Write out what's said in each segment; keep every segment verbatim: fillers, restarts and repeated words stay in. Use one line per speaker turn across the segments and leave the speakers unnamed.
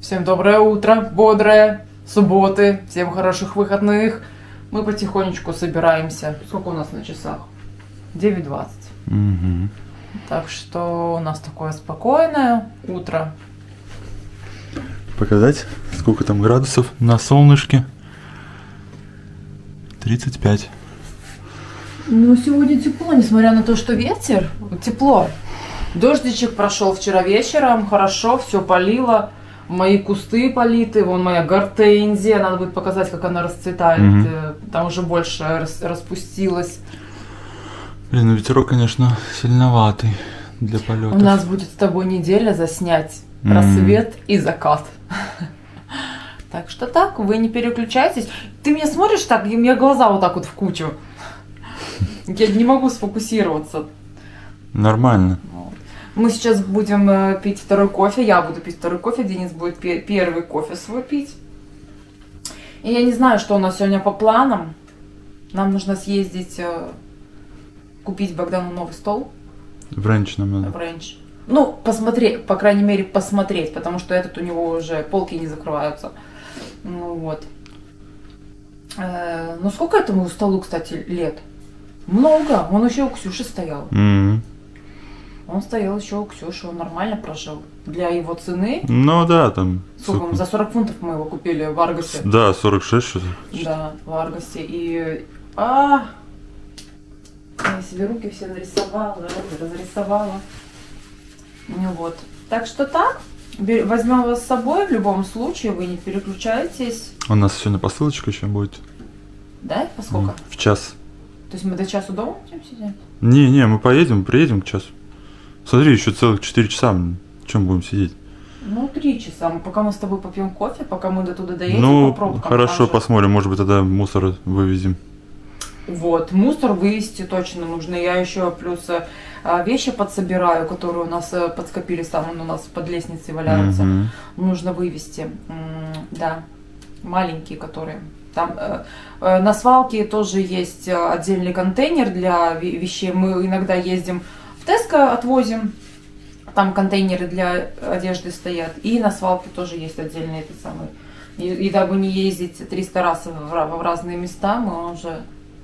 Всем доброе утро, бодрое, субботы, всем хороших выходных. Мы потихонечку собираемся. Сколько у нас на часах? девять двадцать.
Угу.
Так что у нас такое спокойное утро.
Показать, сколько там градусов на солнышке? тридцать пять.
Ну, сегодня тепло, несмотря на то, что ветер, тепло. Дождичек прошел вчера вечером, хорошо, все полило. Мои кусты политы, вон моя гортензия, надо будет показать, как она расцветает. Mm-hmm. Там уже больше рас, распустилась.
Блин, ну ветерок, конечно, сильноватый для полета.
У нас будет с тобой неделя заснять mm-hmm. рассвет и закат. Так что так, вы не переключайтесь. Ты меня смотришь так, и у меня глаза вот так вот в кучу. Я не могу сфокусироваться.
Нормально.
Мы сейчас будем пить второй кофе, я буду пить второй кофе, Денис будет первый кофе свой пить. И я не знаю, что у нас сегодня по планам. Нам нужно съездить, купить Богдану новый стол.
В ренч нам надо.
В ренч. Ну, посмотреть, по крайней мере, посмотреть, потому что этот у него уже полки не закрываются. Ну вот. Э, ну, сколько этому столу, кстати, лет? Много. Он еще у Ксюши стоял.
Mm-hmm.
Он стоял еще у Ксюши, он нормально прожил. Для его цены.
Ну да, там.
Сколько? За сорок фунтов мы его купили в Аргосе.
Да, сорок шесть что-то.
Да, в Аргосе. И. А! Я себе руки все нарисовала, разрисовала. Ну вот. Так что так. Возьмем вас с собой в любом случае, вы не переключайтесь.
У нас сегодня посылочка еще будет.
Да? По сколько?
В час.
То есть мы до часу дома будем сидеть?
Не-не, мы поедем, приедем к часу. Смотри, еще целых четыре часа. Чем будем сидеть?
Ну, три часа. Пока мы с тобой попьем кофе, пока мы до туда доедем,
ну,
по пробкам.
Хорошо, посмотрим. Может быть, тогда мусор вывезем. Вот,
мусор вывезти точно нужно. Я еще плюс вещи подсобираю, которые у нас подскопились, там у нас под лестницей валяются. Mm-hmm. Нужно вывезти. Да, маленькие, которые. Там э, э, на свалке тоже есть отдельный контейнер для вещей. Мы иногда ездим в Теско, отвозим. Там контейнеры для одежды стоят. И на свалке тоже есть отдельный этот самый. И, и дабы не ездить триста раз в, в разные места, мы уже...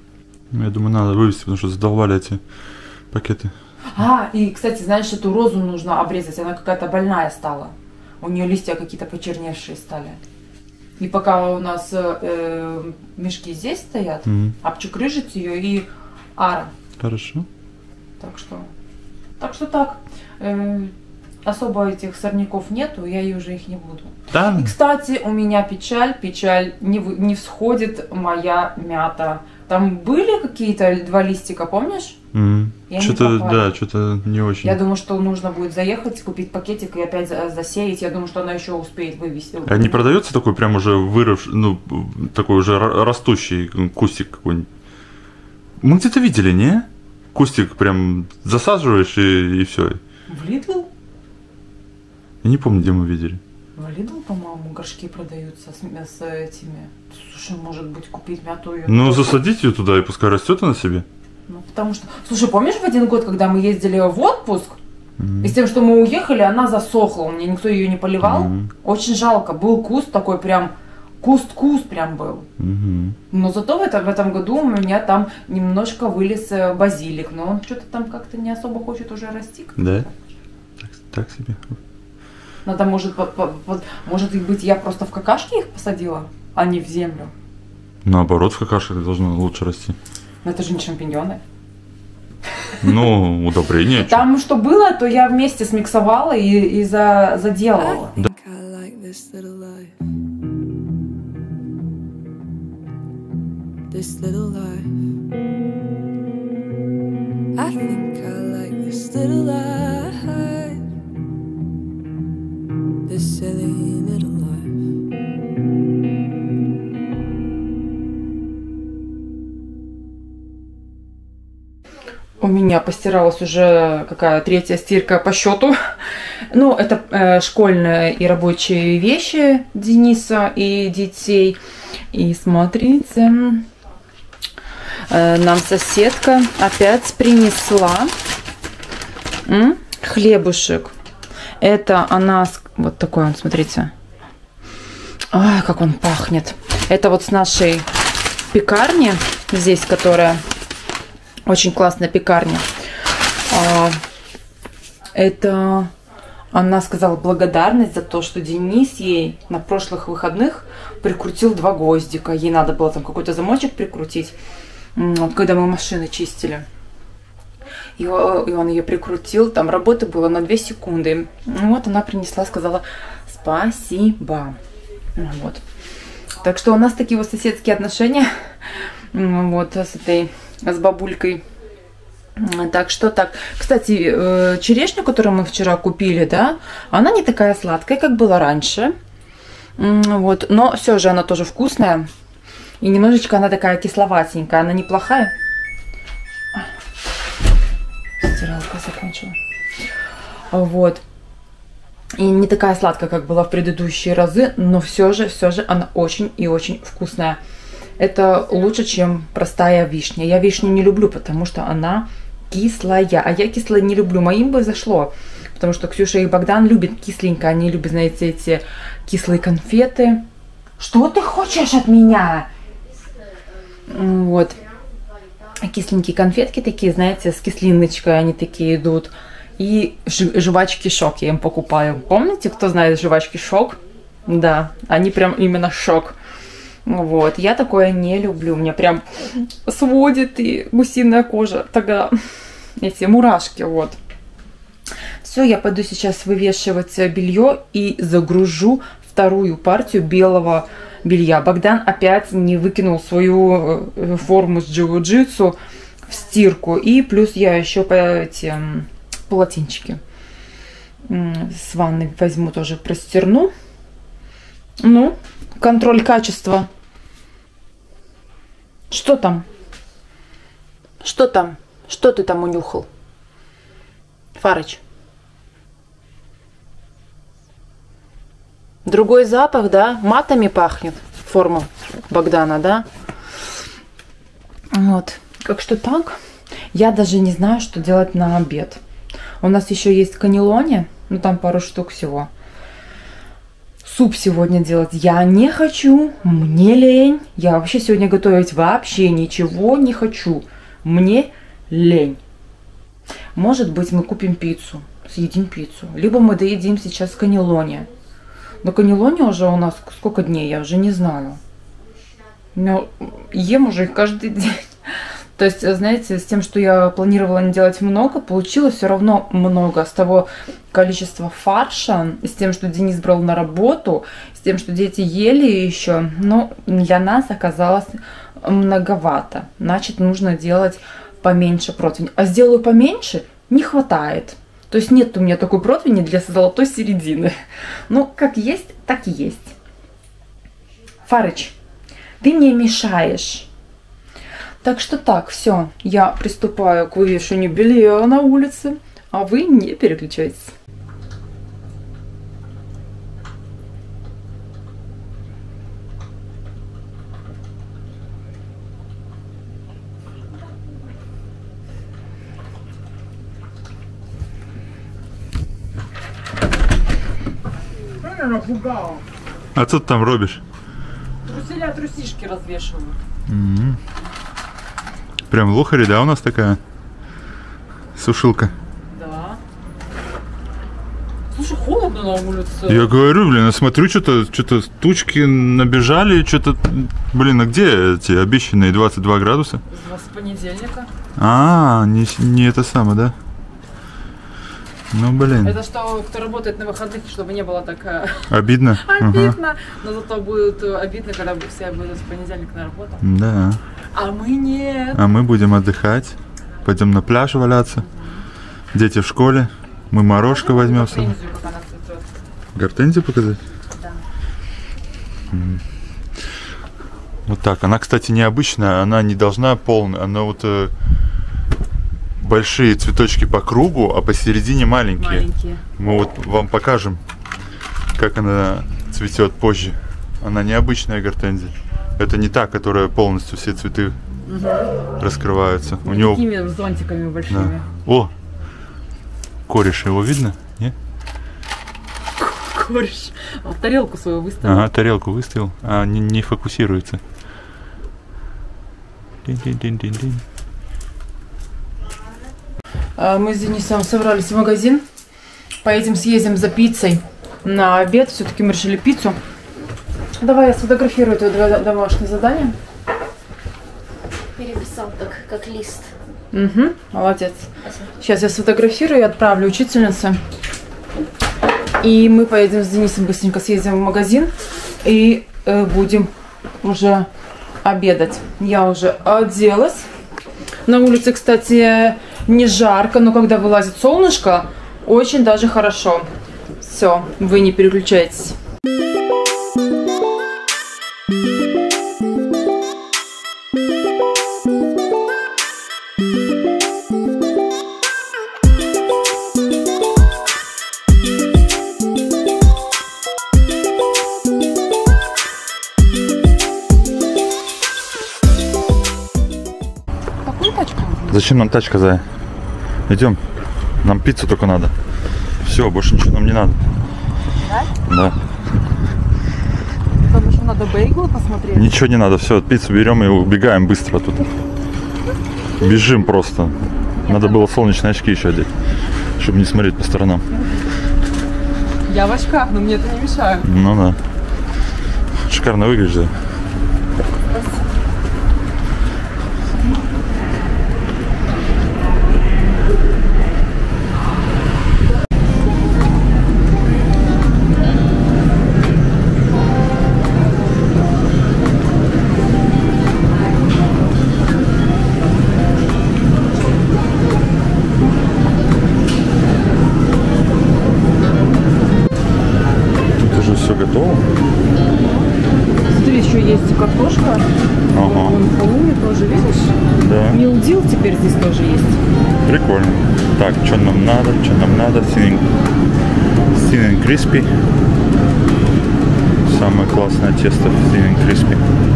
Я думаю, надо вывести, потому что задолбали эти пакеты.
А, и, кстати, знаешь, эту розу нужно обрезать. Она какая-то больная стала. У нее листья какие-то почерневшие стали. И пока у нас э, мешки здесь стоят, mm-hmm. обчукрыжить ее и ара.
Хорошо.
Так что, так что так. Э, особо этих сорняков нету, я и уже их не буду.
Да.
И, кстати, у меня печаль, печаль, не, не всходит моя мята. Там были какие-то два листика, помнишь?
Mm-hmm. Что-то, да, что-то не очень.
Я думаю, что нужно будет заехать, купить пакетик и опять засеять. Я думаю, что она еще успеет вывести.
А не продается такой прям уже выросший, ну, такой уже растущий кустик какой-нибудь? Мы где-то видели, не? Кустик прям засаживаешь и, и все.
В Lidl?
Я не помню, где мы видели.
В Lidl, по-моему, горшки продаются с, с этими. Слушай, может быть, купить мяту ее.
Ну, засадить ее туда и пускай растет она себе.
Ну, потому что... Слушай, помнишь в один год, когда мы ездили в отпуск,
mm-hmm.
и с тем, что мы уехали, она засохла, у меня никто ее не поливал. Mm-hmm. Очень жалко. Был куст такой прям... Куст-куст прям был.
Mm-hmm.
Но зато в этом, в этом году у меня там немножко вылез базилик. Но он что-то там как-то не особо хочет уже расти.
Да? Так, так себе.
Надо, может, по, по, по, может быть, я просто в какашки их посадила, а не в землю.
Наоборот, в какашках должно лучше расти.
Но это же не шампиньоны.
Ну, удобрение.
Там что было, то я вместе смиксовала и, и за, заделала.
Да.
This little life, I think I like this little life, this silly little life.
У меня постиралась уже какая третья стирка по счету. Ну, это э, школьные и рабочие вещи Дениса и детей. И смотрите, э, нам соседка опять принесла м, хлебушек. Это она, вот такой он, смотрите, Ай, как он пахнет. Это вот с нашей пекарни здесь, которая очень классная пекарня. А, это она сказала благодарность за то, что Денис ей на прошлых выходных прикрутил два гвоздика. Ей надо было там какой-то замочек прикрутить, когда мы машины чистили. И он ее прикрутил, там работы было на две секунды. Вот она принесла, сказала спасибо. Вот. Так что у нас такие вот соседские отношения. Вот с этой, с бабулькой. Так что так. Кстати, черешню, которую мы вчера купили, да, она не такая сладкая, как была раньше. Вот. Но все же она тоже вкусная. И немножечко она такая кисловатенькая. Она неплохая. Стиралка закончила. Вот. И не такая сладкая, как была в предыдущие разы, но все же, все же она очень и очень вкусная. Это лучше, чем простая вишня. Я вишню не люблю, потому что она кислая. А я кислое не люблю. Моим бы зашло. Потому что Ксюша и Богдан любят кисленько. Они любят, знаете, эти кислые конфеты. Что ты хочешь от меня? Вот. Кисленькие конфетки такие, знаете, с кислиночкой они такие идут. И жвачки Шок я им покупаю. Помните, кто знает жвачки Шок? Да, они прям именно Шок. Вот, я такое не люблю. Меня прям сводит и гусиная кожа. Тогда эти мурашки, вот. Все, я пойду сейчас вывешивать белье и загружу вторую партию белого белья. Богдан опять не выкинул свою форму с джиу-джитсу в стирку. И плюс я еще по эти полотенчики с ванной возьму, тоже простерну. Ну, контроль качества. Что там? Что там? Что ты там унюхал? Фарыч. Другой запах, да? Матами пахнет форма Богдана, да? Вот. Как что так? Я даже не знаю, что делать на обед. У нас еще есть каннелони. Ну, там пару штук всего. Суп сегодня делать я не хочу. Мне лень. Я вообще сегодня готовить вообще ничего не хочу. Мне лень. Может быть, мы купим пиццу. Съедим пиццу. Либо мы доедим сейчас каннелони. Но каннелони уже у нас сколько дней, я уже не знаю. Но ем уже их каждый день. То есть, знаете, с тем, что я планировала не делать много, получилось все равно много. С того количества фарша, с тем, что Денис брал на работу, с тем, что дети ели еще. Но для нас оказалось многовато. Значит, нужно делать поменьше противень. А сделаю поменьше, не хватает. То есть нет у меня такой противни для золотой середины. Ну, как есть, так и есть. Фарыч, ты мне мешаешь. Так что так, все, я приступаю к вывешиванию белья на улице, а вы не переключайтесь.
А что ты там робишь?
Труселя, трусишки развешиваю.
Mm-hmm. Прям лохари, да, у нас такая сушилка?
Да. Слушай, холодно на улице.
Я говорю, блин, я смотрю, что-то что-то тучки набежали, что-то, блин, а где эти обещанные двадцать два градуса?
С понедельника.
А, не, не это самое, да? Ну, блин.
Это что, кто работает на выходных, чтобы не было так
обидно.
Обидно. Ага. Но зато будет обидно, когда все будут в понедельник на работу.
Да.
А мы нет.
А мы будем отдыхать. Пойдем на пляж валяться. Дети в школе. Мы морожка возьмем с собой. Гортензию показать?
Да.
Вот так. Она, кстати, необычная. Она не должна полная. Она вот э, большие цветочки по кругу, а посередине маленькие.
Маленькие.
Мы вот вам покажем, как она цветет позже. Она необычная гортензия. Это не та, которая полностью все цветы угу. раскрываются. У него
такими зонтиками большими.
Да. О, кореш, его видно? Нет?
кореш. А тарелку свою выставил.
Ага, тарелку выставил, а не, не фокусируется. Дин-дин-дин-дин-дин.
Мы с Денисом собрались в магазин. Поедем съездим за пиццей на обед. Все-таки мы решили пиццу. Давай я сфотографирую твое домашнее задание.
Переписал так, как лист.
Угу, молодец. Сейчас я сфотографирую и отправлю учительнице. И мы поедем с Денисом, быстренько съездим в магазин и э, будем уже обедать. Я уже оделась. На улице, кстати, не жарко, но когда вылазит солнышко, очень даже хорошо. Все, вы не переключайтесь.
Зачем нам тачка, Зая? Идем. Нам пиццу только надо. Все, больше ничего нам не надо.
Да?
Да.
Потому что надо бейглы посмотреть.
Ничего не надо, все, пиццу берем и убегаем быстро тут. Бежим просто. Надо было солнечные очки еще одеть, чтобы не смотреть по сторонам.
Я в очках, но мне это не мешает.
Ну да. Шикарно выглядишь, Зая. Готово?
Смотри, еще есть картошка.
Ага.
Вон в полуме тоже, видишь?
Да.
Милдил теперь здесь тоже есть.
Прикольно. Так, что нам надо? Что нам надо? Thin and crispy. Самое классное тесто thin and crispy.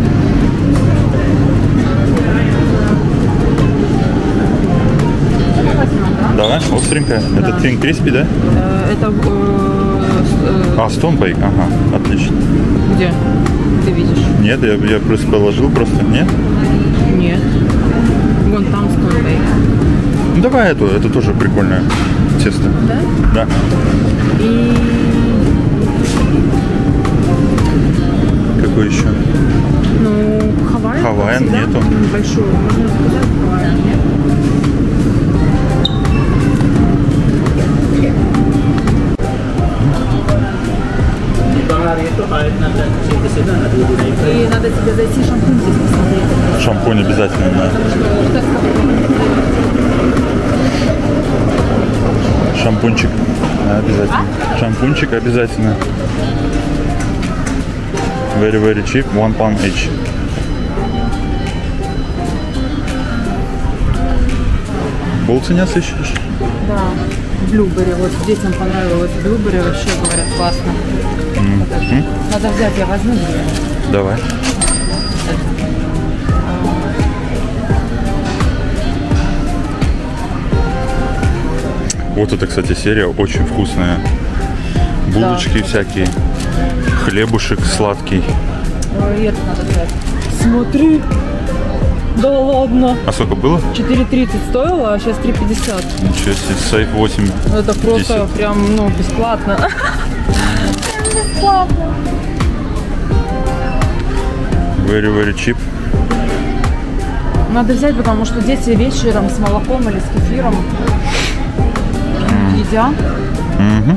Давай, остренькая. Да. Это thin crispy, да?
Это...
А, stone bake, ага, отлично.
Где? Ты видишь?
Нет, я, я просто положил просто, нет?
Нет. Вон там stone bake.
Ну давай эту, это тоже прикольное тесто.
Да?
Да.
И...
Какой еще?
Ну, Хавайян.
Хавайян нету.
Большую. Можно заказать Хавайян, нет? И надо тебе зайти шампунь здесь посмотреть.
Шампунь обязательно, да. Шампунчик обязательно. А? Шампунчик обязательно. Very, very cheap, one pound each. Булцы не осыщешь?
Да, блюбери. Вот детям понравилось блюбери, вообще говорят классно.
Mm-hmm.
Надо взять, я возьму две.
Давай. Вот это, кстати, серия очень вкусная. Булочки да. Всякие. Хлебушек сладкий.
Ой, это надо взять. Смотри. Да ладно.
А сколько было?
четыре тридцать стоило, а сейчас три пятьдесят.
Ничего себе, сайт восемь.
Это просто десять. Прям, ну, бесплатно. Бесплатно.
Very, very cheap.
Надо взять, потому что дети вечером с молоком или с кефиром mm. едят.
Mm-hmm.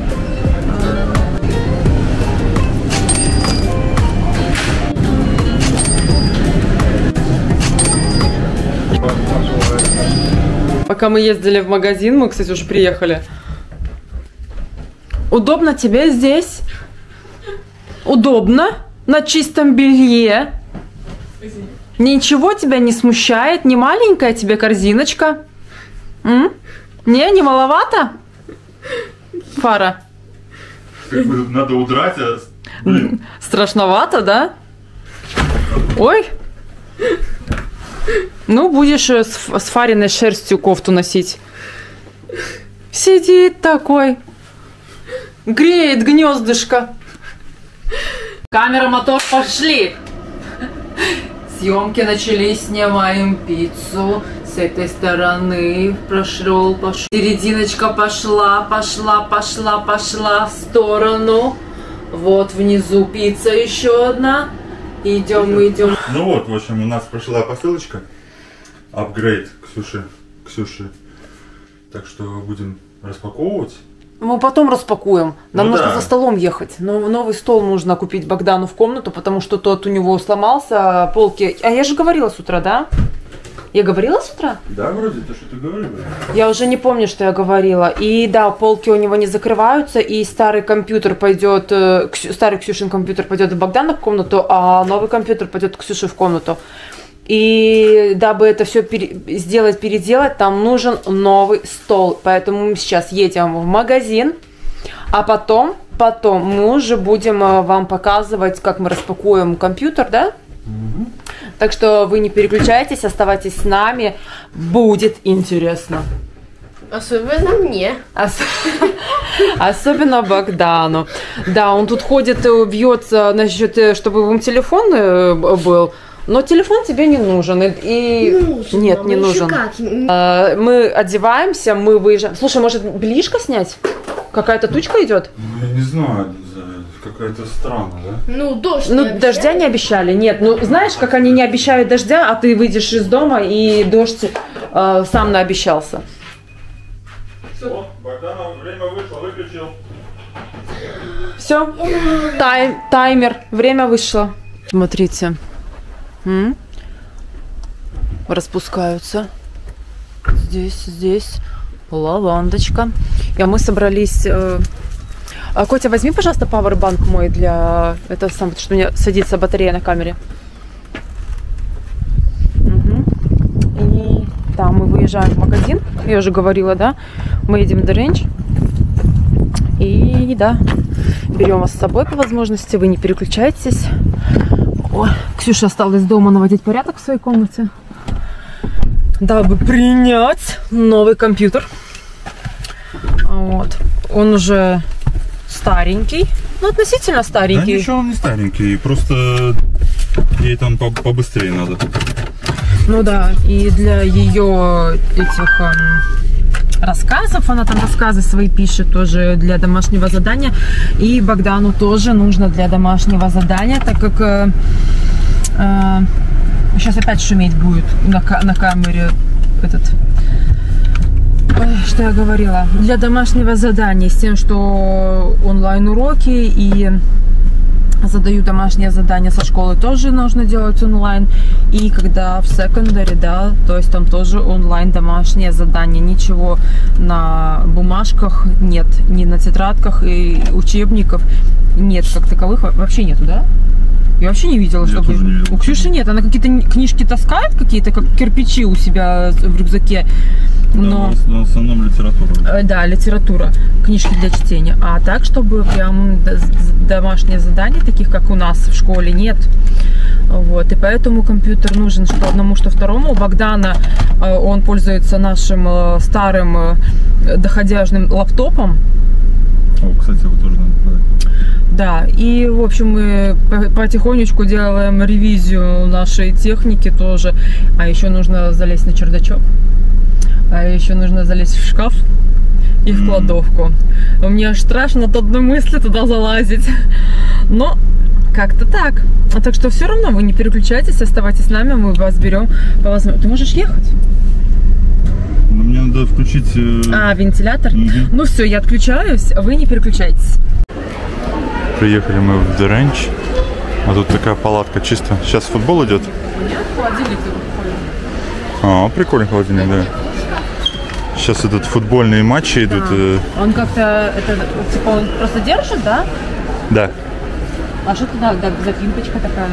Пока мы ездили в магазин, мы, кстати, уже приехали. Удобно тебе здесь? Удобно? На чистом белье? Ничего тебя не смущает? Не маленькая тебе корзиночка? М? Не, не маловато? Фара?
Как бы надо удрать, а... Блин.
Страшновато, да? Ой! Ну, будешь с, с фариной шерстью кофту носить. Сидит такой. Греет гнездышко. Камера, мотор, пошли. Съемки начались, снимаем пиццу. С этой стороны прошел, пошел. Серединочка пошла, пошла, пошла, пошла в сторону. Вот внизу пицца еще одна. Идем, мы идем.
Ну вот, в общем, у нас прошла посылочка. Апгрейд Ксюши. Ксюши. Так что будем распаковывать.
Мы потом распакуем. Нам
Ну
нужно
да.
за столом ехать. Но новый стол нужно купить Богдану в комнату, потому что тот у него сломался, полки. А я же говорила с утра, да? Я говорила с утра?
Да, вроде, то, что ты говорила.
Я уже не помню, что я говорила. И да, полки у него не закрываются, и старый компьютер пойдет, э, Ксю- старый Ксюшин компьютер пойдет в Богдана в комнату, а новый компьютер пойдет к Ксюше в комнату. И дабы это все пере- сделать, переделать, там нужен новый стол. Поэтому мы сейчас едем в магазин, а потом, потом мы уже будем э, вам показывать, как мы распакуем компьютер, да? Так что вы не переключайтесь, оставайтесь с нами, будет интересно.
Особенно мне.
Ос- Особенно Богдану. Да, он тут ходит и бьется насчет, э, чтобы вам телефон э, б- был. Но телефон тебе не нужен. И... и-
Нужен,
Нет,
мама,
не
еще
нужен.
как.
А, мы одеваемся, мы выезжаем. Слушай, может, ближко снять? Какая-то тучка идет?
Ну, я не знаю, какая-то странно, да?
Ну, дождь
Ну,
не обещали.
дождя не обещали. Нет, ну знаешь, как они не обещают дождя, а ты выйдешь из дома и дождь э, сам наобещался.
Все, Богданов, время вышло, выключил.
Все, Тайм, таймер, время вышло. Смотрите. М? Распускаются. Здесь, здесь лавандочка. И мы собрались... э, а, Котя, возьми, пожалуйста, пауэрбанк мой для... Это сам, что у меня садится батарея на камере. Мгм. И да, мы выезжаем в магазин. Я уже говорила, да? Мы едем в The Range. И да, берем вас с собой по возможности. Вы не переключайтесь. Ой, Ксюша осталась дома наводить порядок в своей комнате, дабы принять новый компьютер. Вот. Он уже старенький, ну относительно
Да
старенький.
ничего, он не старенький, просто ей там по- побыстрее надо.
Ну да, и для ее этих эм, рассказов, она там рассказы свои пишет тоже для домашнего задания. И Богдану тоже нужно для домашнего задания, так как э, э, сейчас опять шуметь будет на, ка- на камере этот... Ой, что я говорила? Для домашнего задания, с тем, что онлайн-уроки и задаю домашнее задание со школы, тоже нужно делать онлайн. И когда в секондаре, да, то есть там тоже онлайн домашнее задание. Ничего на бумажках нет, ни на тетрадках и учебников нет как таковых. Вообще нету, да? Я вообще не видела,
Я
чтобы...
тоже не видел.
У Ксюши нет, она какие-то книжки таскает, какие-то, как кирпичи у себя в рюкзаке. Но...
Да, в основном литература.
Э, Да, литература, книжки для чтения. А так, чтобы прям д- з- домашние задания, таких как у нас в школе, нет. Вот. И поэтому компьютер нужен что одному, что второму. У Богдана э, он пользуется нашим э, старым э, доходяжным лаптопом.
О, кстати, его тоже надо продать.
Да, и, в общем, мы по- потихонечку делаем ревизию нашей техники тоже. А еще нужно залезть на чердачок. А еще нужно залезть в шкаф и в кладовку. Мне аж страшно от одной мысли туда залазить. Но как-то так. А так что все равно вы не переключайтесь, оставайтесь с нами, мы вас берем по возможности. Ты можешь ехать?
Но мне надо включить... э,
А, вентилятор?
Мгм.
Ну все, я отключаюсь, вы не переключайтесь.
Приехали мы в The Range. А тут такая палатка чисто. Сейчас футбол идет.
Холодильник.
А, прикольный холодильник, да. Сейчас идут футбольные матчи идут. э,
Он как-то, это, типа, он просто держит, да?
Да.
А что туда, да, запинкочка такая?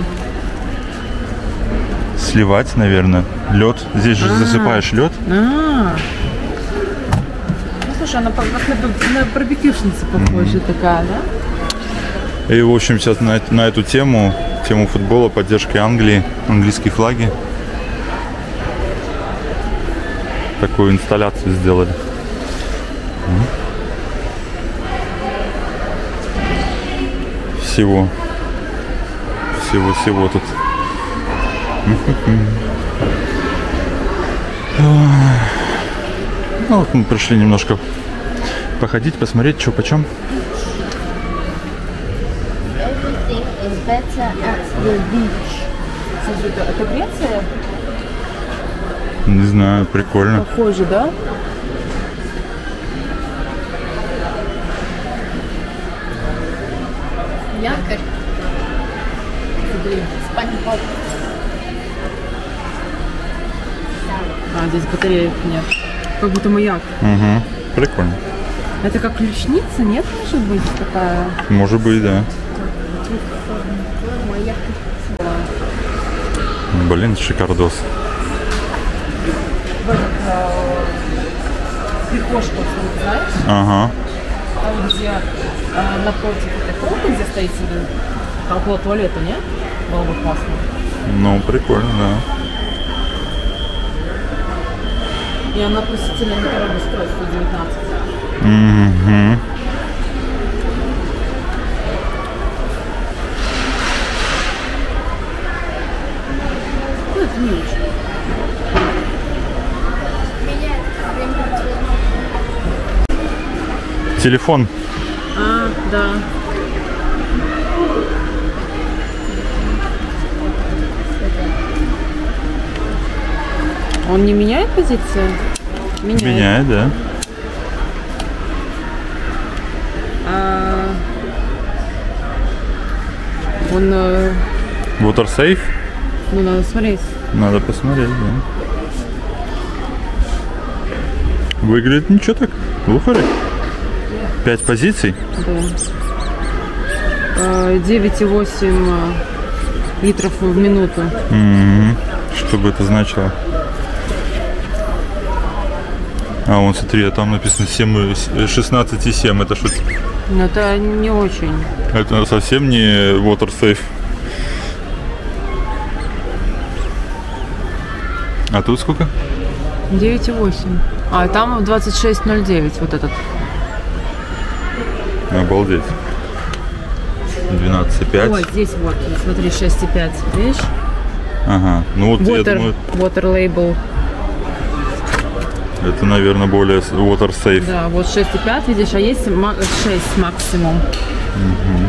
Сливать, наверное. Лед. Здесь же
А.
засыпаешь лед.
А. Ну, слушай, она по- как на, б- на барбекюшницу похожа такая, да?
И, в общем, сейчас на, эт- на эту тему, тему футбола, поддержки Англии, английские флаги. Такую инсталляцию сделали. всего. Всего-всего тут. Ну вот мы пришли немножко походить, посмотреть, что почем.
Everything is better at the beach.
Смотри, это, это Греция?
Не знаю, прикольно.
Похоже, да?
Якорь. Спанч-Боб.
А, здесь батареек нет. Как будто маяк.
Угу. Прикольно.
Это как ключница, нет, может быть, такая?
Может быть, да. Блин, шикардос.
В этот, э, прихожку, знаешь?
Ага.
Там, где э, напротив этой полки, где стоит себе, там около туалета, нет? Было бы классно.
Ну, прикольно, да.
И она относительно недорого стоит, сто девятнадцать.
Угу.
Ну, это не очень.
Телефон.
А, да. Он не меняет позицию? Меняет.
Меняет, да.
А, он, э,
Water safe.
ну, надо смотреть.
Надо посмотреть, да. Выглядит ничего так. Лухарик. Пять позиций.
Да. Э, девять и восемь литров в минуту.
М-м-м. Что бы это значило? А, вон, смотри, а там написано семь, шестнадцать и семь. Это что?
Но это не очень.
Это совсем не water safe. А тут сколько?
девять и восемь. А, там двадцать шесть ноль девять вот этот.
Обалдеть. двенадцать и пять.
Ой, здесь вот, смотри, шесть и пять. Видишь?
Ага. Ну вот я
Water,
думаю,
water label.
это, наверное, более water safe.
Да, вот шесть и пять, видишь, а есть ма- шесть максимум.
Угу.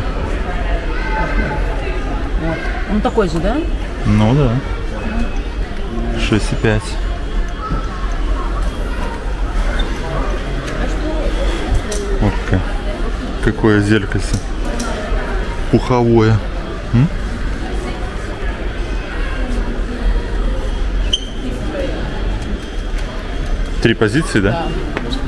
Вот. Он такой же, да?
Ну да. шесть и пять. Вот какое, какое зеркальце. Пуховое. М? Три позиции, да?
Да.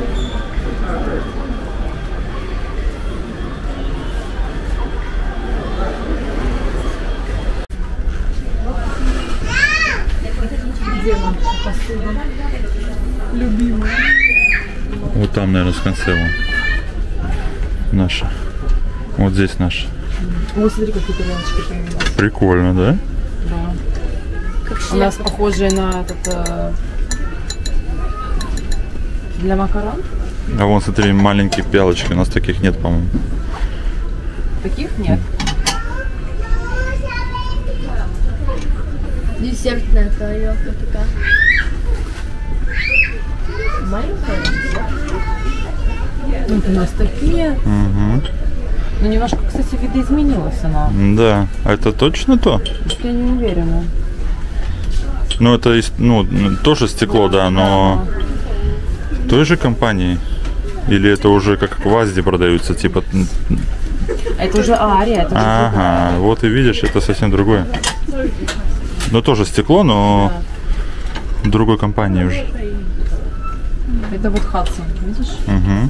Где наша посуда? Любимая.
Вот там, наверное, в конце вон. Наша. Вот здесь наша.
Вот смотри, какие тарелочки появились.
Прикольно, да?
Да. У нас похожие на этот, э, для макарон.
А вон, смотри, маленькие пиалочки. У нас таких нет, по-моему.
Таких нет.
Десертная тарелка такая. Маленькая?
Вот у нас такие.
Угу.
Ну, немножко, кстати, видоизменилась она.
Да. А это точно то?
Я не уверена.
Ну, это из- ну, тоже стекло, да, но той же компании? Или это уже как в Азде продаются, типа...
Это уже Ария, это уже другая.
Ага, вот и видишь, это совсем другое. Ну, тоже стекло, но другой компании уже.
Это вот Хадсон, видишь?
Угу.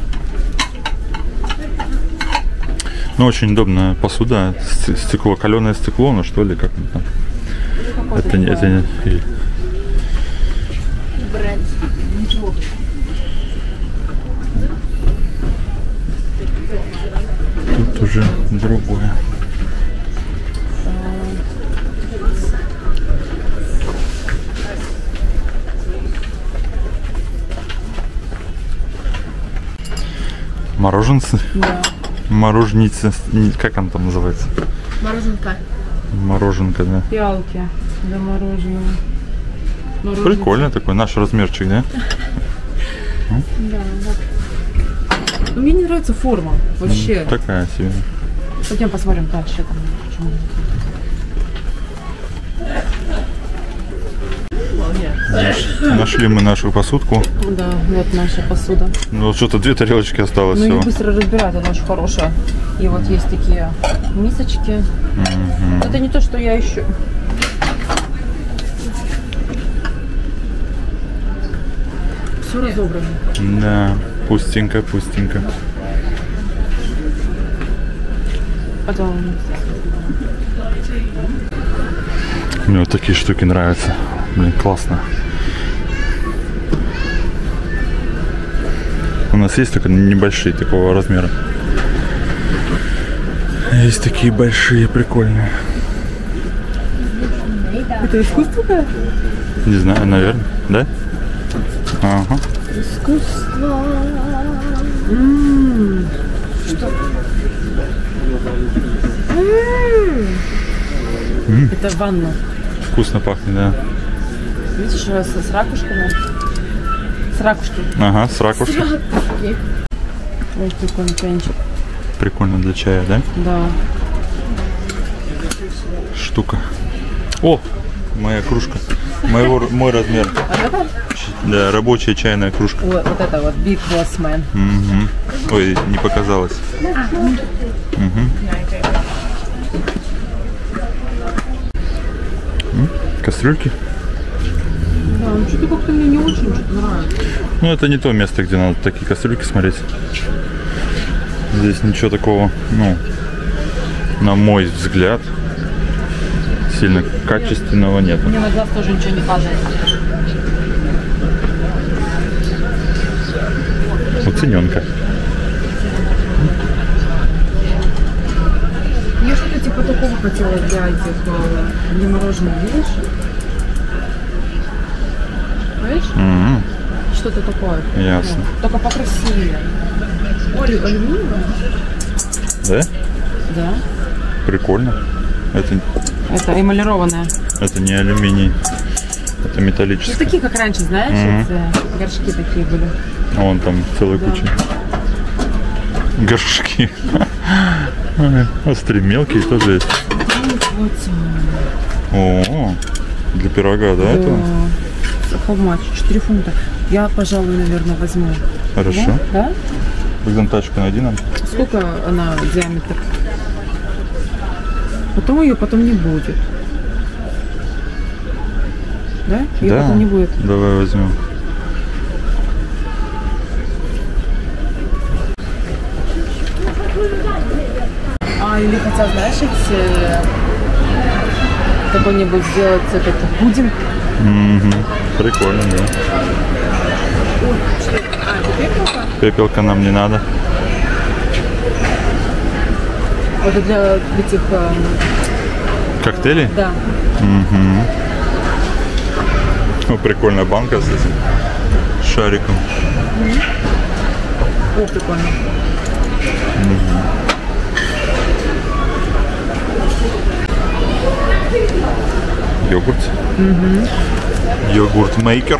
Ну, очень удобная посуда. Ст- Стекло, каленое стекло, ну что ли, как там. Это не, это не. и-
Бренд.
Тут уже другое. Мороженцы.
Да.
Мороженица, не- как она там называется?
Мороженка.
Мороженка, да.
Пиалки для мороженого. Мороженка.
Прикольно такой, наш размерчик, да?
Да, да. Ну, мне не нравится форма вообще.
Такая себе.
Пойдем посмотрим дальше там. Почему.
Наш- нашли мы нашу посудку.
Да, вот наша посуда.
Ну вот что-то две тарелочки осталось
Ну, ее
всего.
быстро разбирают, она очень хорошая. И вот есть такие мисочки. Это не то, что я ищу. Все разобрано.
Да, пустенько, пустенько.
Потом.
Мне вот такие штуки нравятся. Блин, классно. У нас есть только небольшие такого размера. Есть такие большие, прикольные.
Это искусство, да?
Не знаю, наверное, да? Ага.
Искусство.
М-м-м. Что?
М.
Это ванна.
Вкусно пахнет, да.
Видишь, с, с ракушками. С ракушкой.
Ага, с ракушкой.
Ой, прикольный чайничек.
Прикольно для чая, да?
Да.
Штука. О, моя кружка. Моего, мой размер.
А это?
Да, рабочая чайная кружка.
Вот, вот это вот Big Boss Man.
Мгм. Ой, не показалось. Мгм. М, Кастрюльки.
Да, ну что-то как-то мне не очень что-то нравится.
Ну, это не то место, где надо такие кастрюльки смотреть. Здесь ничего такого, ну, на мой взгляд, сильно качественного нет.
Мне на глаз тоже ничего не падает.
Уцененка.
Я что-то типа такого хотела для этих, э, для мороженого, видишь? Видишь?
М,
Что-то такое.
Ясно.
Ну, только покрасивее. Оли, алюминиевая?
Да?
Да.
Прикольно. Это,
Это эмалированная.
это не алюминий. Это
Ну,
металлический.
такие, как раньше, знаешь,
Мгм.
эти горшки такие были.
А вон там целая
Да.
куча. Горшки. Острые, мелкие тоже есть.
Вот.
О, для пирога, да, это?
How much? четыре фунта. Я, пожалуй, наверное, возьму.
Хорошо.
Да?
Богдан, тачку найди нам.
Сколько она диаметр? Потом ее потом не будет. Да? Ее
Да.
потом не будет.
Давай возьмем.
А, или хотя, знаешь, эти... какой-нибудь сделать этот пудинг.
Мгм. Прикольно, да.
А, это пепелка?
Пепелка нам не надо.
Это для этих... э,
Коктейли?
да.
Мгм. О, прикольная банка с этим шариком.
О, прикольно.
Йогурт. Йогурт мейкер.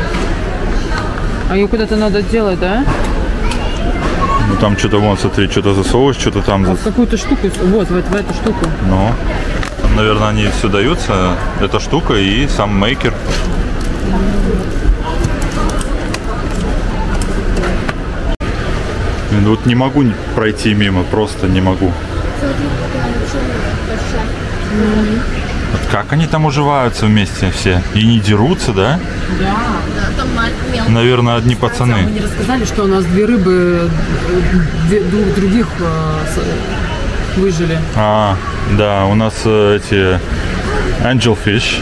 А ее куда-то надо делать, да?
Ну там что-то вон, смотри, что-то засовываешь, что-то там.
А
зас-
в какую-то штуку, вот, в, эту- в эту штуку.
Ну, там, наверное, они все даются. Эта штука и сам мейкер. Блин, вот не могу пройти мимо, просто не могу. Вот как они там уживаются вместе все? И не дерутся, да?
Да.
Наверное, одни
Вы
пацаны.
не рассказали, что у нас две рыбы э, две- двух других э, с- выжили.
А, да, у нас э, эти angelfish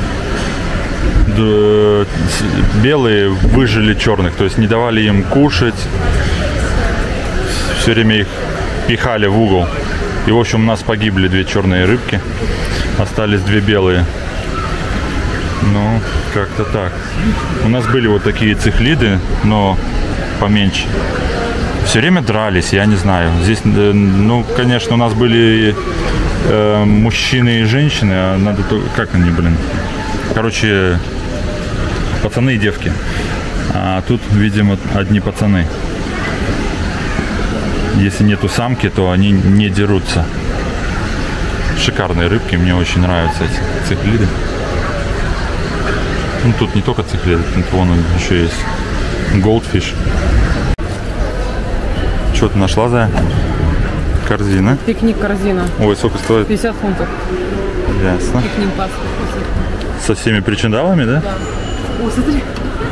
д- с- белые выжили черных, то есть не давали им кушать, все время их пихали в угол. И, в общем, у нас погибли две черные рыбки, остались две белые. Ну, как-то так. У нас были вот такие цихлиды, но поменьше. все время дрались, я не знаю. Здесь, э, ну, конечно, у нас были э, мужчины и женщины, а надо то, как они, блин. Короче, пацаны и девки. А тут, видимо, одни пацаны. Если нету самки, то они не дерутся. Шикарные рыбки, мне очень нравятся эти цихлиды. Ну, тут не только цихлиды, тут вон еще есть goldfish. Что ты нашла, Зая? Корзина.
Пикник-корзина.
Ой, сколько стоит?
пятьдесят фунтов.
Ясно.
Пикник-паст.
Со всеми причиндалами, да?
Да. О, смотри.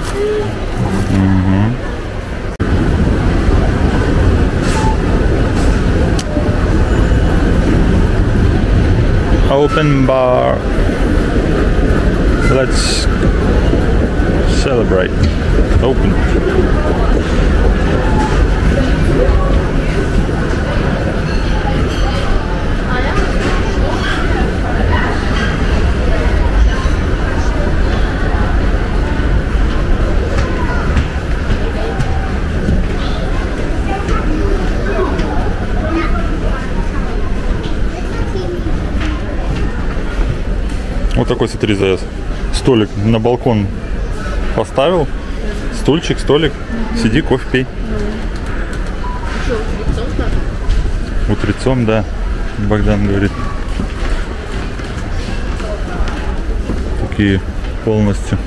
Угу. Open bar. Let's celebrate. Open. Вот такой, смотри, заяц. Столик на балкон поставил. Стульчик, столик. Сиди, кофе пей. Утрецом, да. Богдан говорит. Такие полностью.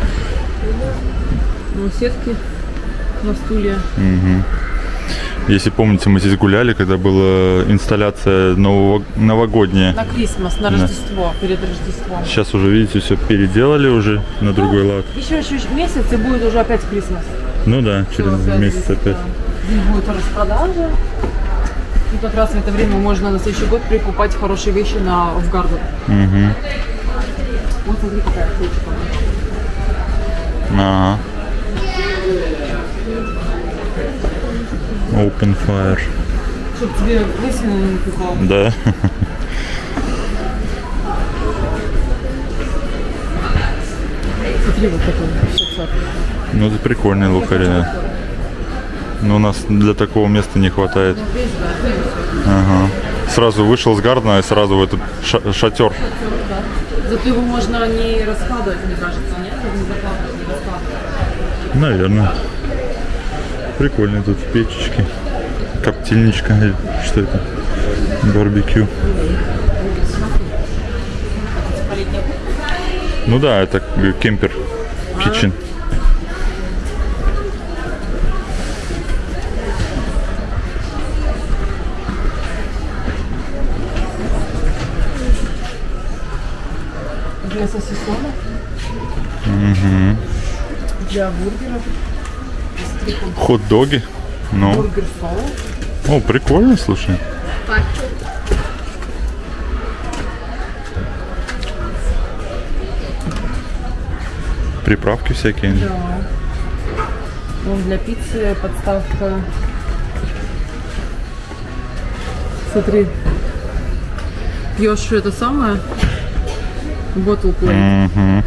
Ну, сетки на стулья.
Угу. Если помните, мы здесь гуляли, когда была инсталляция нового, новогодняя.
На Крисмас, на Рождество, да. Перед Рождеством.
Сейчас уже, видите, все переделали уже на другой лад.
Еще, еще месяц и будет уже опять Крисмас.
Ну да, через
Все,
месяц
здесь,
опять.
Здесь будет распродажа. И как раз в это время можно на следующий год прикупать хорошие вещи на в Гарден.
Угу.
Вот смотри, какая штучка.
Ага. Open fire.
Чтоб тебе лысину не напекла.
Да.
Смотри, вот такой.
Ну это прикольный лухарь, да. Но у нас для такого места не хватает. Ага. Сразу вышел с Гардена и сразу в этот ша- шатер.
Зато его можно не раскладывать, мне кажется, нет? Не закладывать, не раскладывать.
Наверное. Прикольные тут печечки. Коптильничка. Или что это? Барбекю. Ну да, это кемпер. Kitchen.
Для сосисонов.
Угу.
Для бургеров.
Хот-доги. Ну.
Бургер соус.
О, прикольно, слушай. Приправки всякие.
Да. Вон для пиццы подставка. Смотри. Пьешь это самое. Bottle plate.
Угу.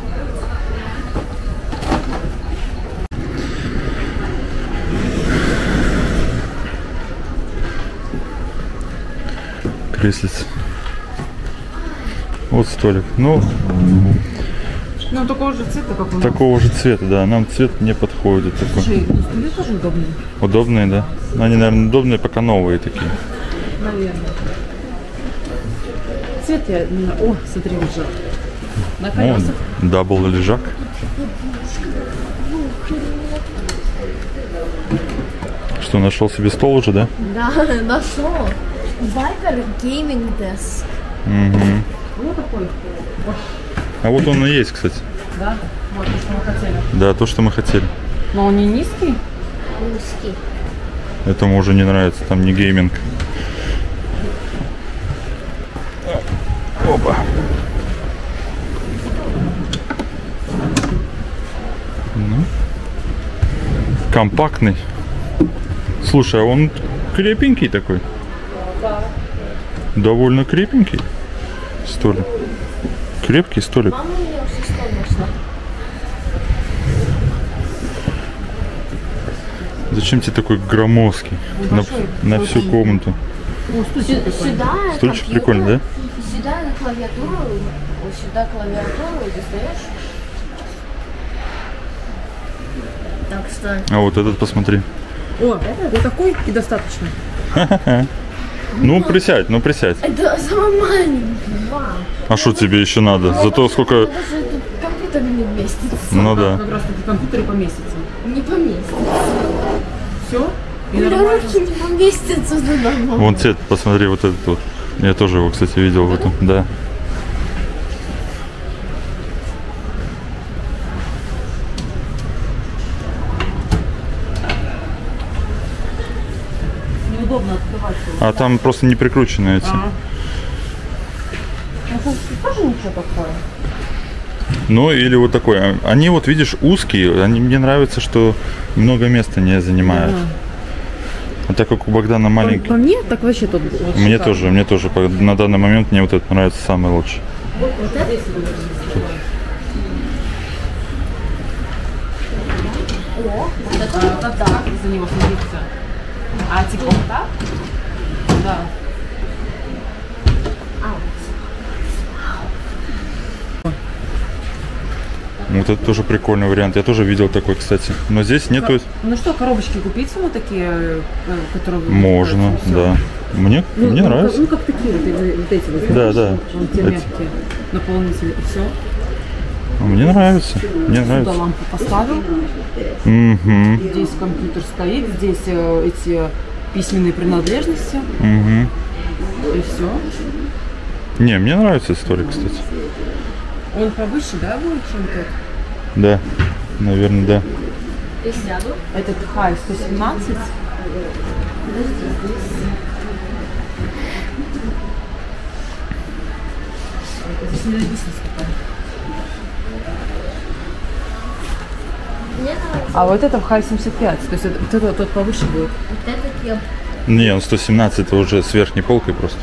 Креслица. Вот столик. Ну,
Ну, такого же цвета, как у нас.
такого же цвета, да. Нам цвет не подходит такой.
Слушай, ну, стулья тоже удобные.
Удобные, да? Ну, они, наверное, удобные, пока новые такие.
Наверное. Цвет я... О, смотри, уже. На колесах.
О, дабл лежак. Что, нашел себе стол уже, да?
Да, нашел. Viper Gaming Desk.
Угу.
Вот такой.
А вот он и есть, кстати.
Да? Вот то, что мы хотели.
Да, то, что мы хотели.
Но он не низкий.
Узкий.
Этому уже не нравится, там не гейминг. Опа. Ну. Компактный. Слушай, а он крепенький такой.
Да.
Довольно крепенький столик. Крепкий столик.
Мама мне уже стол нашла.
Зачем тебе такой громоздкий? На,
большой,
на
очень.
всю комнату.
Сю- Сюда
Стульчик
компьютер,
прикольный, да?
Сюда на клавиатуру, вот сюда клавиатуру достаешь. Так что...
А вот этот посмотри.
О, вот такой и достаточно.
Ну, присядь, ну присядь.
Это самый маленький, вау.
А что тебе еще надо? Зато сколько...
Даже этот компьютер не вместится.
Ну да.
Как раз таки компьютеры поместятся.
Не поместится.
Все? И
Для
нормально.
руки не поместится туда.
Вон цвет, посмотри, вот этот вот. Я тоже его, кстати, видел в этом. Да.
Неудобно открывать его.
А там просто не прикручены эти.
А. Ну, слушай, тоже ничего такое.
Ну, или вот такой. Они вот, видишь, узкие. Они, мне нравится, что много места не занимают. А так как у Богдана
По,
маленький.
по мне, так вообще тут вот
Мне
шикарно.
тоже, мне тоже. по- На данный момент мне вот это нравится самый лучший.
Вот это если вы О, вот это вот так за него садится. А типа вот так? Да.
Вот это тоже прикольный вариант. Я тоже видел такой, кстати. Но здесь нету...
Ну что, коробочки купить вот такие, э, которые...
Можно,
Всё.
да. Мне,
Ну,
мне
ну,
нравится.
Ну, как такие вот, э, вот эти вот.
Да,
знаешь,
да.
Вот те
Эти.
мягкие наполнители. И все.
Мне нравится. Мне
Сюда
нравится.
лампу поставил.
Угу.
Здесь компьютер стоит. Здесь э, эти письменные принадлежности.
Угу.
И все.
Не, мне нравится история, кстати.
Он повыше, да, будет, чем тот?
Да, наверное, да.
Я сяду.
Этот хай сто семнадцать. Здесь не написано сколько.
Мне нравится.
А вот это в хай семьдесят пять. То есть это, вот это тот повыше будет.
Вот этот я...
Не, он сто семнадцать, это уже с верхней полкой просто.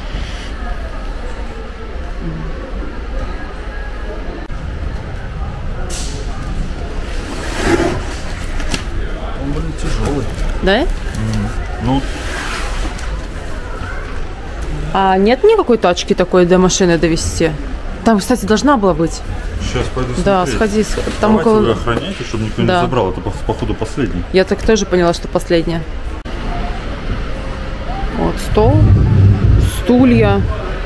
Он, блин, тяжелый.
Да?
Ну,
А нет никакой тачки такой до машины довести? Там, кстати, должна была быть.
сейчас пойду смотреть.
Да, сходи. с- Там
Давайте
около...
вы охраняйте, чтобы никто
Да.
не забрал. Это, по- походу, последний.
Я так тоже поняла, что последняя. Вот стол, стулья.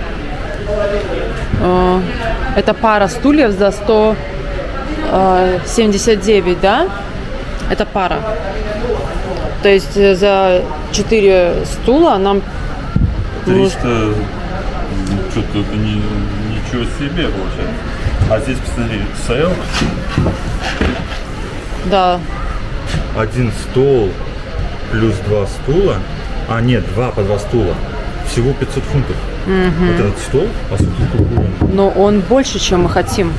Э, Это пара стульев за сто семьдесят девять, да? Это пара. То есть э, за четыре стула нам...
триста... Что-то это не, ничего себе получается. А здесь, посмотри, сейл.
Да,
Один стол плюс два стула. А, нет, два по два стула. Всего пятьсот фунтов. Вот этот стол, а сколько он?
но он больше, чем мы хотим.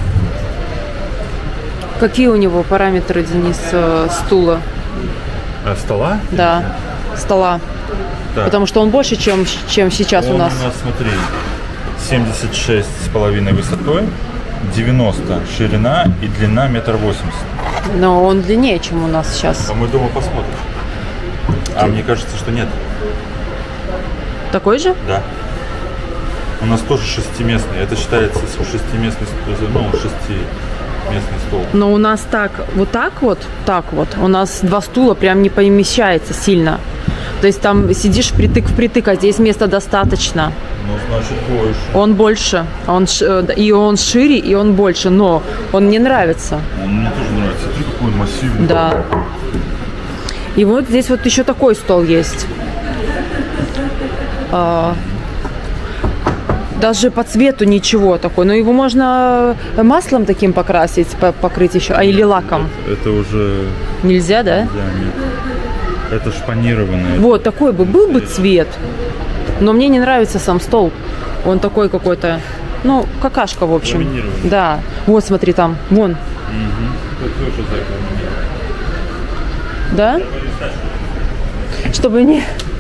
Какие у него параметры, Денис, э, стула?
А, стола?
Да, стола.
Так.
Потому что он больше, чем, чем сейчас
Он
у нас.
у нас, смотри, семьдесят шесть с половиной высотой, девяносто ширина и длина метр восемьдесят.
Но он длиннее, чем у нас сейчас.
А мы дома посмотрим. А мне кажется, что нет.
Такой же?
Да. У нас тоже шестиместный. Это считается шестиместный, ну, шестиместный стол.
Но у нас так, вот так вот, так вот, у нас два стула прям не помещается сильно. То есть там сидишь впритык впритык, а здесь места достаточно.
Ну, значит, больше.
Он больше, он, ш- э, и он шире, и он больше, но он мне нравится.
Он мне тоже нравится. Смотри, какой он массивный.
Да. И вот здесь вот еще такой стол есть. А, даже по цвету ничего такой. Но его можно маслом таким покрасить, по- покрыть еще, а или лаком.
Это уже...
Нельзя, да?
Да, нет. Это шпанированное.
Вот такой бы был бы цвет. Но мне не нравится сам стол. Он такой какой-то, ну, какашка, в общем.
Ламинированный.
Да. Вот, смотри, там, вон.
Это тоже закон.
Да? Чтобы не...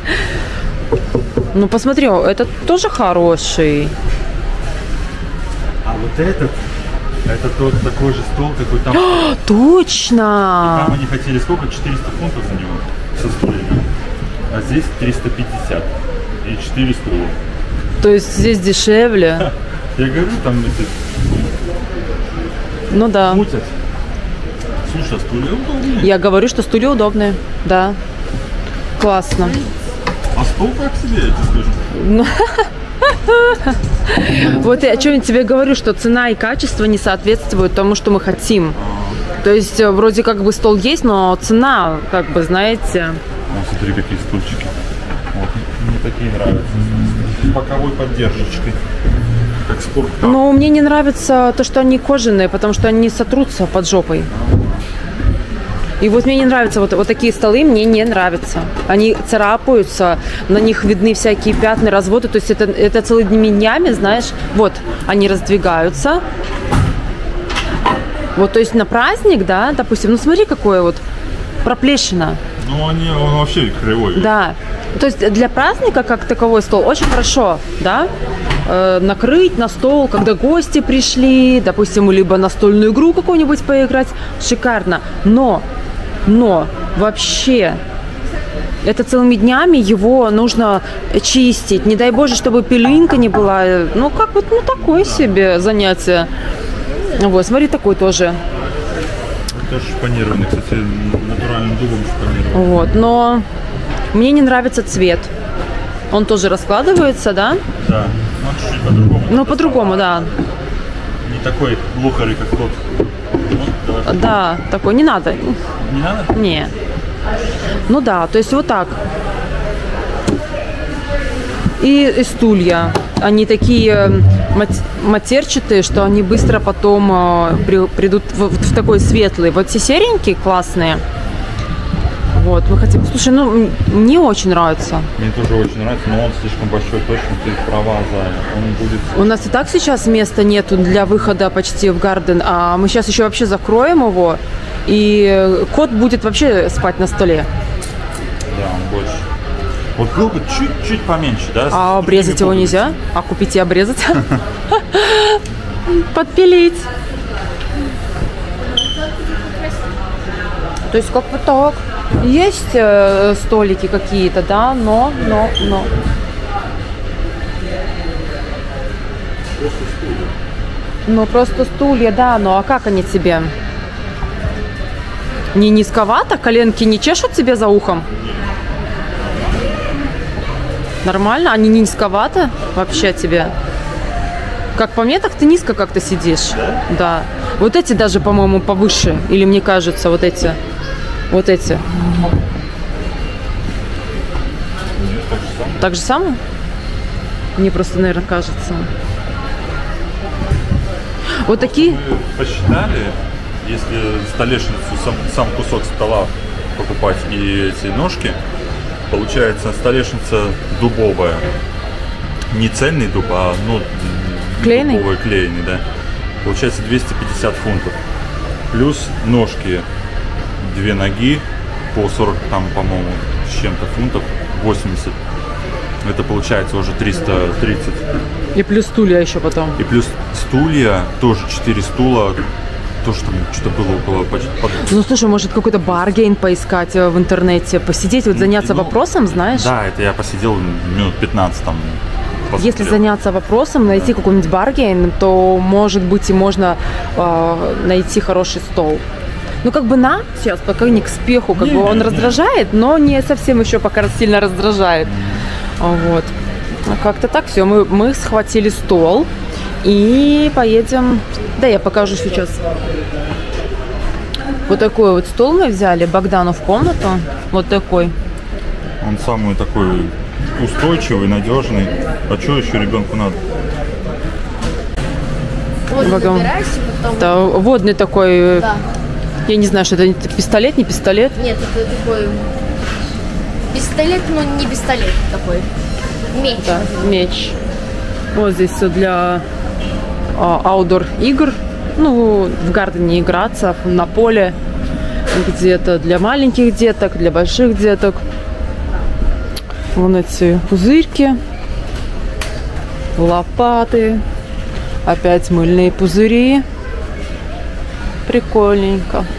Ну, посмотри, этот тоже хороший.
А вот этот Это тот такой же стол, какой там.
Точно!
Там они хотели сколько? четыреста фунтов за него со стульями. А здесь триста пятьдесят. И четыре стула.
То есть здесь дешевле.
Я говорю, там эти
Ну да.
мутят. Слушай, а стулья удобные.
Я говорю, что стулья удобные. Да. Классно.
А стол как себе, я тебе скажу.
Вот я о чем я тебе говорю, что цена и качество не соответствуют тому, что мы хотим. То есть вроде как бы стол есть, но цена, как бы, знаете...
О, смотри, какие стульчики. Вот, мне такие нравятся. С боковой поддержкой. Как спорт.
Но мне не нравится то, что они кожаные, потому что они сотрутся под жопой. И вот мне не нравятся вот, вот такие столы, мне не нравятся. Они царапаются, на них видны всякие пятна, разводы. То есть это, это целыми днями, знаешь, вот, они раздвигаются. Вот, то есть на праздник, да, допустим, ну смотри, какое вот проплешина.
Ну, они, он вообще кривой.
Да. То есть для праздника, как таковой стол, очень хорошо, да, э, накрыть на стол, когда гости пришли, допустим, либо настольную игру какую-нибудь поиграть, шикарно. Но, но вообще, это целыми днями его нужно чистить. Не дай боже, чтобы пылинка не была. Ну, как вот, ну, такое себе занятие. Вот, смотри, такой тоже.
Тоже шпанированный, кстати, натуральным дубом шпанированный.
Вот, но мне не нравится цвет. Он тоже раскладывается, да?
Да, ну чуть-чуть по-другому.
Ну, по-другому, да.
Не такой глухарый, как тот. Ну, давай.
Да, такой не надо.
Не надо?
Не. Ну да, то есть вот так. И, и стулья. Они такие мат- матерчатые, что они быстро потом э, при, придут в, в такой светлый. Вот все серенькие классные. Вот, мы хотим... Слушай, ну, мне очень нравится.
Мне тоже очень нравится, но он слишком большой, точно, ты права, Зая. Он будет...
У нас и так сейчас места нету для выхода почти в гарден, а мы сейчас еще вообще закроем его, и кот будет вообще спать на столе.
Да, он больше. Вот был бы чуть-чуть поменьше, да?
А обрезать его нельзя? А купить и обрезать? Подпилить. То есть как-то так. Есть э, столики какие-то, да, но, но, но. Ну, просто стулья, да, ну а как они тебе? Не низковато? Коленки не чешут тебе за ухом? Нормально? Они не низковато вообще тебе? Как по мне, так ты низко как-то сидишь. Да? Да. Вот эти даже, по-моему, повыше. Или мне кажется, вот эти. Вот эти. Так же самое? Мне просто, наверное, кажется. Вот такие.
Мы посчитали, если столешницу, сам, сам кусок стола покупать и эти ножки, получается столешница дубовая. Не цельный дуб, а ну,
клееный?
Дубовый, клееный, да. Получается двести пятьдесят фунтов. Плюс ножки, две ноги по сорок, там, по-моему, с чем-то фунтов, восемьдесят. Это получается уже триста тридцать.
И плюс стулья еще потом.
И плюс стулья, тоже четыре стула. Тоже там что-то было около...
Ну, слушай, может какой-то баргейн поискать в интернете, посидеть, вот заняться ну, вопросом, знаешь?
Да, это я посидел минут пятнадцать там. Посмотрел.
Если заняться вопросом, найти да. какой-нибудь баргейн, то, может быть, и можно э, найти хороший стол. Ну, как бы на, сейчас пока не к спеху, как не, бы он не, раздражает, не. но не совсем еще пока сильно раздражает. Вот. Как-то так, все, мы, мы схватили стол и поедем. Да, я покажу сейчас. Вот такой вот стол мы взяли Богдану в комнату. Вот такой.
Он самый такой устойчивый, надежный. А что еще ребенку надо?
Вот забирайся, потом...
Это водный такой.
Да.
Я не знаю, что это пистолет, не пистолет.
Нет, это такой пистолет, но не пистолет такой. Меч.
Да, меч. Вот здесь все для аутдор игр. Ну, в гардене играться, на поле. Где-то для маленьких деток, для больших деток. Вон эти пузырьки. Лопаты. Опять мыльные пузыри. Прикольненько.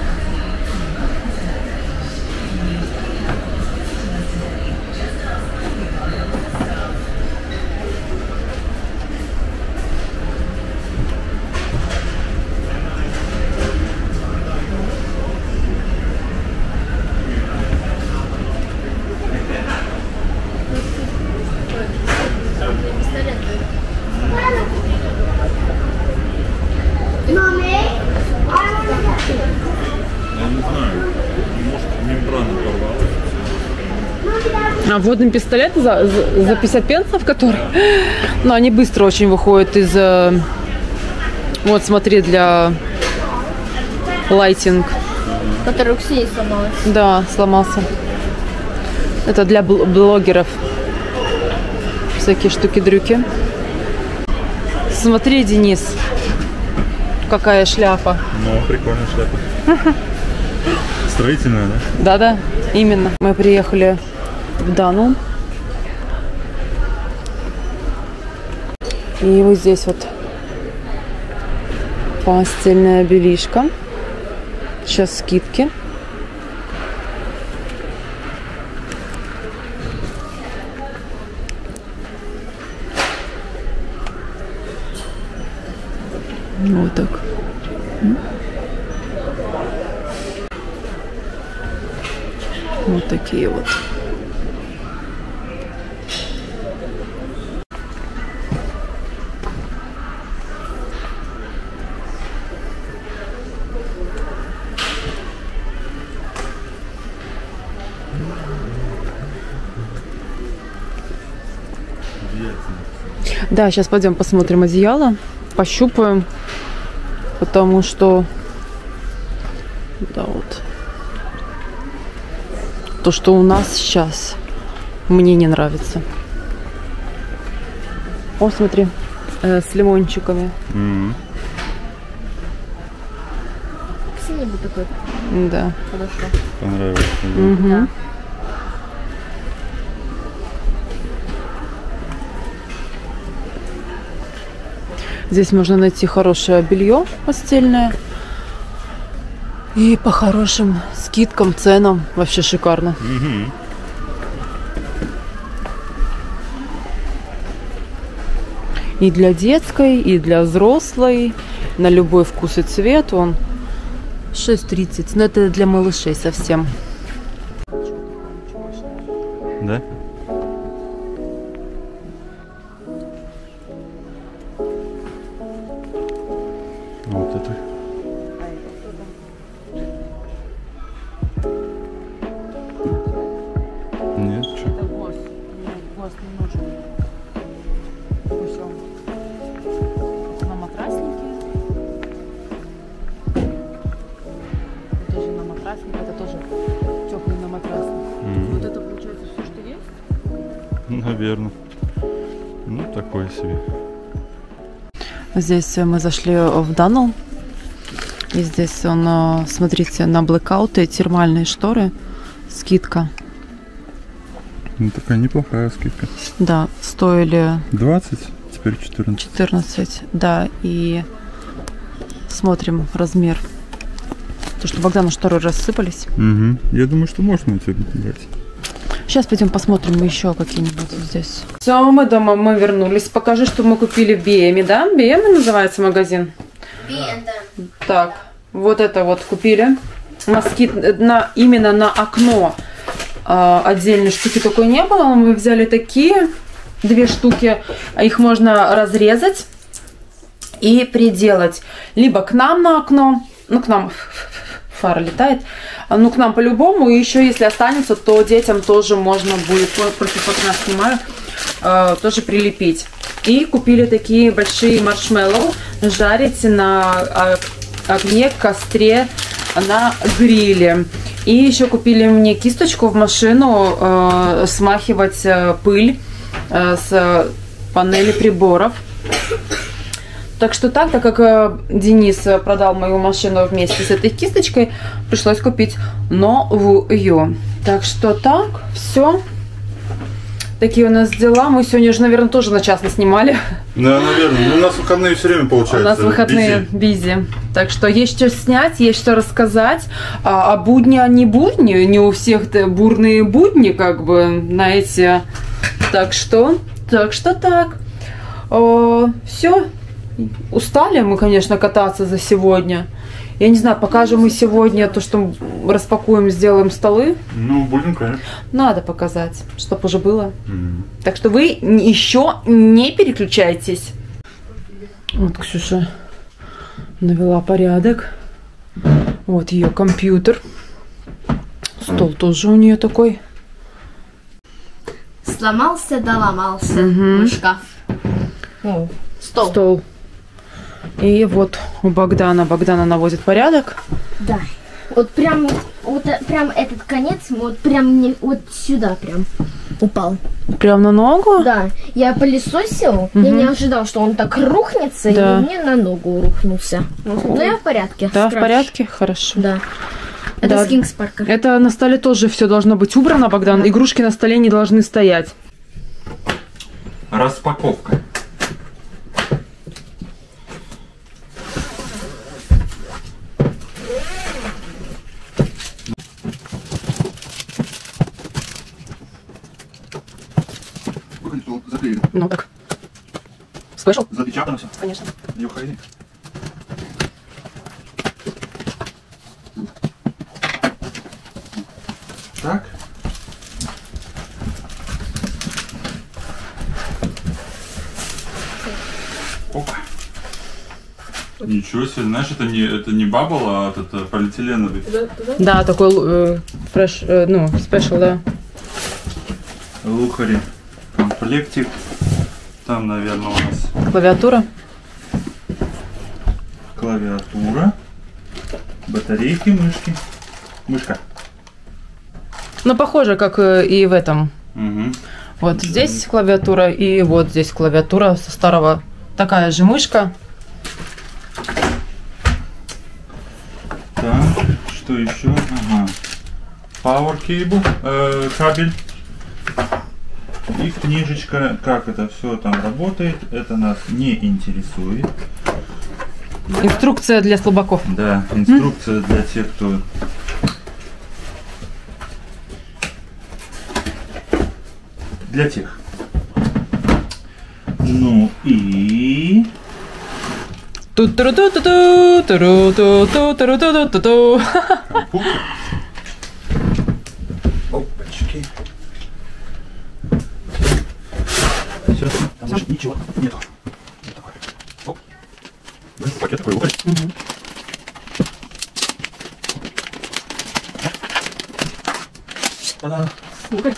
А водный пистолет за, за, за пятьдесят пенсов, который... Но они быстро очень выходят из... Вот, смотри, для лайтинг.
Который у Ксении сломалась.
Да, сломался. Это для блогеров. Всякие штуки-дрюки. Смотри, Денис, какая шляпа.
Ну, прикольная шляпа. Строительная, да?
Да-да, именно. Мы приехали в Дану. И вот здесь вот постельная бельишко. Сейчас скидки. Вот так. Вот такие вот. Да, сейчас пойдем посмотрим одеяло, пощупаем, потому что, да, вот, то, что у нас сейчас, мне не нравится. О, смотри, э, с лимончиками.
Mm-hmm.
Ксения бы такой.
Да.
Хорошо.
Понравилось.
Угу.
Да.
Здесь можно найти хорошее белье постельное. И по хорошим скидкам, ценам. Вообще шикарно.
Угу.
И для детской, и для взрослой. На любой вкус и цвет. Он шесть тридцать. Но это для малышей совсем.
Да? Вот это. Нет, что?
Это гвоздь. Нет, гвоздь не нужен. Пусть он на матраснике. Это тоже на матраснике. Это тоже теплый на матрасник.
М.
Вот это получается все, что есть?
Наверное. Ну, такое себе.
Здесь мы зашли в Дану. И здесь он, смотрите, на блэкауты, термальные шторы. Скидка.
Ну, такая неплохая скидка.
Да, стоили
двадцать, теперь четырнадцать.
четырнадцать. Да, и смотрим размер. То, что Богдану шторы рассыпались.
Угу. Я думаю, что можно эти брать.
Сейчас пойдем посмотрим еще какие-нибудь здесь. Все, мы дома, мы вернулись. Покажи, что мы купили в би эм, да? би эм называется магазин?
би энд эм.
Так, вот это вот купили. На скид, на, именно на окно э, отдельной штуки такой не было. Мы взяли такие две штуки. Их можно разрезать и приделать. Либо к нам на окно. Ну, к нам фара летает. Ну, к нам по-любому. И еще, если останется, то детям тоже можно будет, против окна снимаю, э, тоже прилепить. И купили такие большие маршмеллоу жарить на огне, костре, на гриле. И еще купили мне кисточку в машину э, смахивать э, пыль э, с панели приборов. Так что так, так как э, Денис продал мою машину вместе с этой кисточкой, пришлось купить новую. Так что так, все. Такие у нас дела. Мы сегодня же, наверное, тоже на час снимали.
Да, наверное. Ну, у нас выходные все время получается.
У нас выходные бизи. Так что есть что снять, есть что рассказать. А, а будни, они будни. Не у всех бурные будни, как бы, знаете. Так что, так что так. Все. Устали мы, конечно, кататься за сегодня. Я не знаю, покажем мы сегодня то, что распакуем, сделаем столы.
Ну, будем, конечно.
Надо показать, чтобы уже было.
Mm-hmm.
Так что вы еще не переключайтесь. Вот Ксюша навела порядок. Вот ее компьютер. Стол тоже у нее такой.
Сломался, да ломался.
Угу.
Шкаф. О, стол.
Стол. И вот у Богдана. Богдана наводит порядок.
Да. Вот прям, вот прям этот конец, вот прям не, вот сюда прям упал.
Прям на ногу?
Да. Я пылесосил,
угу.
я не ожидал, что он так рухнется,
да.
и мне на ногу рухнулся. Но я в порядке.
Да,
Страш.
в порядке? Хорошо.
Да. Это
да.
с Кингс Парка.
Это на столе тоже все должно быть убрано, Богдан. Да. Игрушки на столе не должны стоять.
Распаковка.
Ну так. Спешл?
Запечатано все?
Конечно.
Не уходи. Так. Опа. Ничего себе, знаешь, это не, это не бабл, а это полиэтиленовый.
Да, такой э, фреш, э, ну, спешл, да.
Лухари. Комплектик. Там, наверное, у нас
клавиатура.
Клавиатура. Батарейки, мышки. Мышка.
Ну, похоже, как и в этом.
Угу.
Вот да. Здесь клавиатура и вот здесь клавиатура со старого. Такая же мышка.
Так, что еще? Ага. Power cable, э, кабель. И книжечка, как это все там работает, это нас не интересует.
Инструкция для слабаков.
Да, инструкция для тех, кто... Для тех. Ну и...
Ту-ту-ту-ту-ту, ту-ру-ту-ту-ту-ру-ту-ту-ту.
Опачки. Все, там больше ничего нету. Вот такой. Оп. Да, пакет такой лухарь.
Угу.
Та-да.
Лухарь.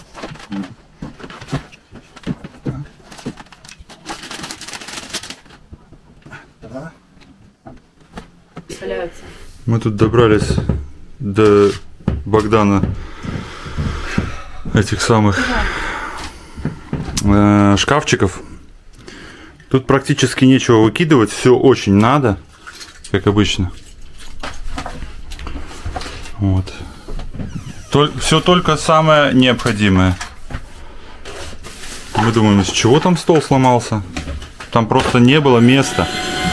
Та-да.
Вставляются.
Мы тут добрались до Богдана этих самых э, шкафчиков. Тут практически нечего выкидывать, все очень надо, как обычно. Вот. Толь, все только самое необходимое. Мы думаем, из чего там стол сломался? Там просто не было места.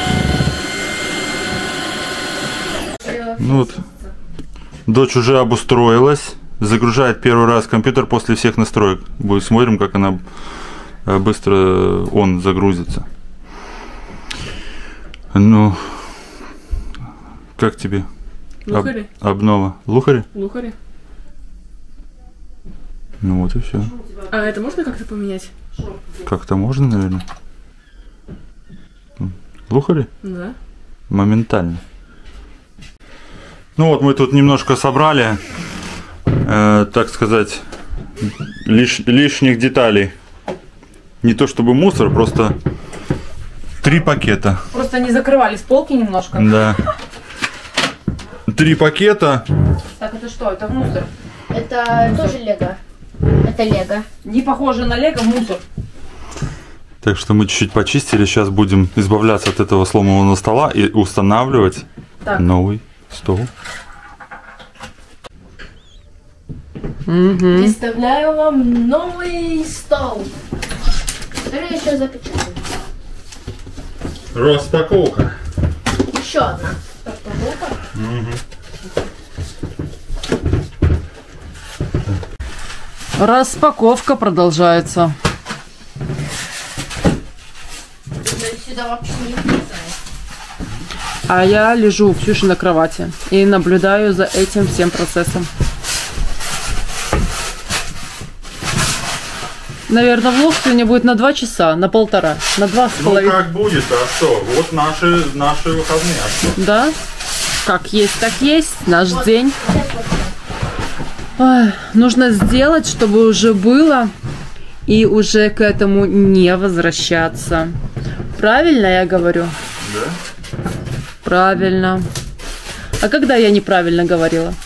Ну вот. Дочь уже обустроилась. Загружает первый раз компьютер после всех настроек. Будет смотрим, как она быстро он загрузится. Ну, как тебе?
Лухари.
Об, обнова. Лухари?
Лухари.
Ну вот и все.
А это можно как-то поменять?
Как-то можно, наверное. Лухари?
Да.
Моментально. Ну вот мы тут немножко собрали, э, так сказать, лиш, лишних деталей. Не то чтобы мусор, просто три пакета.
Просто не закрывались полки немножко.
Да. Три пакета.
Так, это что? Это мусор.
Это мусор. Тоже лего. Это лего.
Не похоже на лего, мусор.
Так что мы чуть-чуть почистили. Сейчас будем избавляться от этого сломанного стола и устанавливать
так.
новый стол.
Угу.
Представляю вам новый стол, который я еще запечатаю.
Распаковка.
Еще одна распаковка.
Распаковка продолжается.
Сюда вообще не влезает.
А я лежу у Ксюши на кровати и наблюдаю за этим всем процессом. Наверное, влог сегодня будет на два часа, на полтора, на два с
Ну
половиной.
как будет, а что? Вот наши, наши выходные, а что?
Да? Как есть, так есть. Наш день. Ой, нужно сделать, чтобы уже было, и уже к этому не возвращаться. Правильно я говорю?
Да?
Правильно. А когда я неправильно говорила?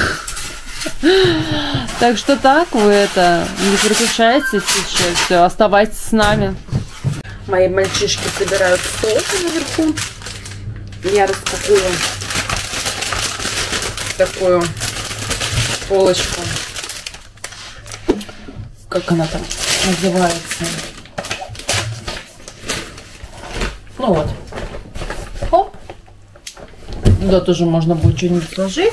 Так что так, вы это, не переключайтесь сейчас, все, оставайтесь с нами. Мои мальчишки собирают стол наверху. Я распакую такую полочку. Как она там называется? Ну вот. Хоп. Туда тоже можно будет что-нибудь сложить.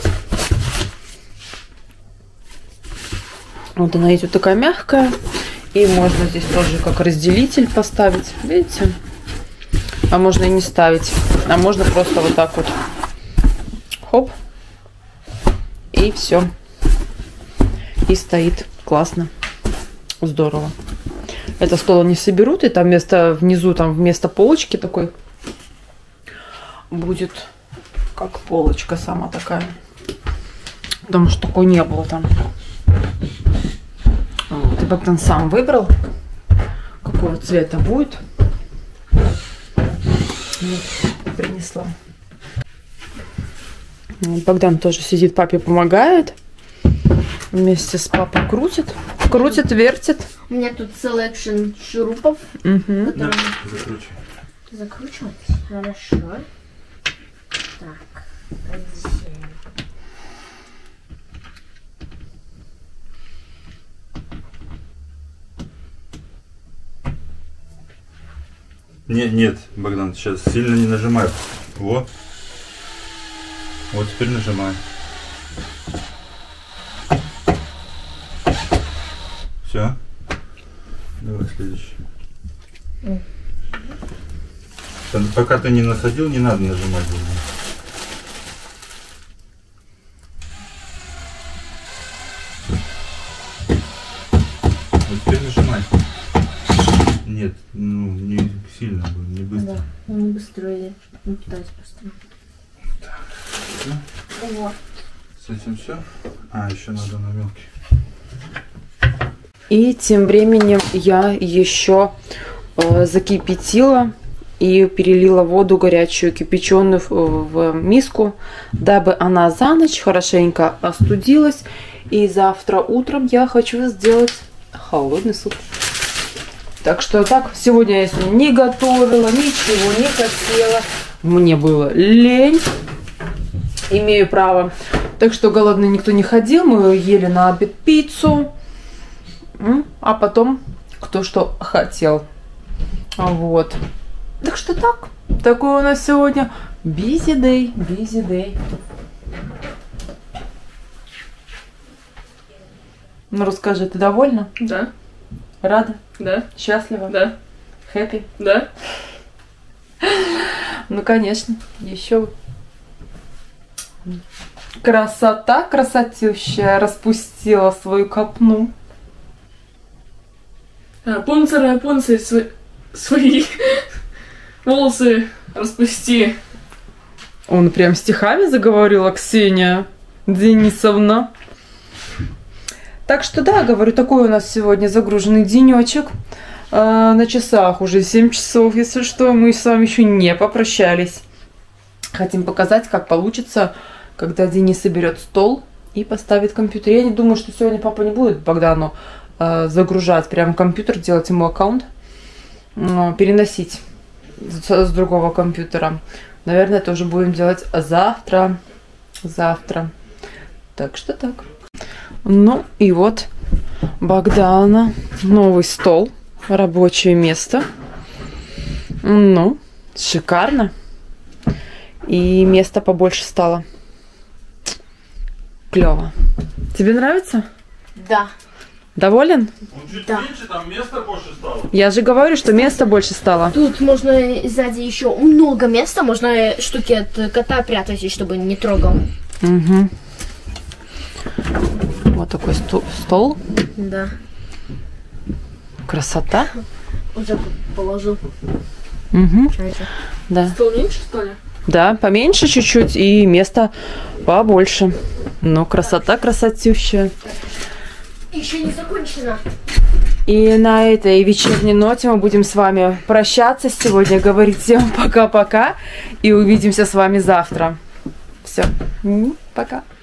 Вот она есть вот такая мягкая. И можно здесь тоже как разделитель поставить. Видите? А можно и не ставить. А можно просто вот так вот. Хоп. И все. И стоит. Классно. Здорово. Это стол они соберут. И там вместо, внизу там вместо полочки такой будет как полочка сама такая. Потому что такой не было там. Вот. И Богдан сам выбрал, какого цвета будет. Вот, принесла. Вот, Богдан тоже сидит, папе помогает. Вместе с папой крутит. Крутит, вертит.
У меня тут селекшн шурупов.
Угу.
Да, закручивай.
Закручивать? Хорошо. Так.
Нет, нет, Богдан, сейчас сильно не нажимай. Вот. Вот теперь нажимай. Все. Давай следующий. Mm. Пока ты не насадил, не надо нажимать. Вот теперь нажимай. Нет, ну не сильно, не быстро.
Да, не быстрее. Не пытаюсь быстро.
Так. Все?
Вот.
С этим все? А, еще надо на мелкий.
И тем временем я еще э, закипятила и перелила воду горячую, кипяченую в, в миску, дабы она за ночь хорошенько остудилась. И завтра утром я хочу сделать холодный суп. Так что так, сегодня я не готовила, ничего не хотела. Мне было лень. Имею право. Так что голодный никто не ходил. Мы ели на обед пиццу. А потом кто что хотел. Вот. Так что так. Такой у нас сегодня busy day. Busy day. Ну расскажи, ты довольна?
Да.
Рада?
Да.
Счастлива?
Да.
Хэппи?
Да.
Ну конечно. Еще. Красота красотищая распустила свою копну.
А, Пунци, Рапунцель, свои, свои волосы распусти.
Он прям стихами заговорила, Ксения Денисовна. Так что да, говорю, такой у нас сегодня загруженный денечек. Э, на часах уже семь часов, если что. Мы с вами еще не попрощались. Хотим показать, как получится, когда Денис соберет стол и поставит компьютер. Я не думаю, что сегодня папа не будет Богдану э, загружать прям компьютер, делать ему аккаунт, э, переносить с, с другого компьютера. Наверное, это уже будем делать завтра. Завтра. Так что так. Ну и вот Богдана новый стол, рабочее место. Ну, шикарно. И места побольше стало. Клево. Тебе нравится?
Да.
Доволен?
Он чуть
Да.
меньше, там места больше стало.
Я же говорю, что места больше стало.
Тут можно сзади еще много места, можно штуки от кота прятать, чтобы не трогал.
Угу. Вот такой сту- стол.
Да.
Красота.
Уже положил.
Угу.
Знаете.
Да.
Стол меньше, что ли?
Да, поменьше чуть-чуть и места побольше. Ну, красота красотищая.
Еще не закончено.
И на этой вечерней ноте мы будем с вами прощаться сегодня, говорить всем пока-пока и увидимся с вами завтра. Все, пока.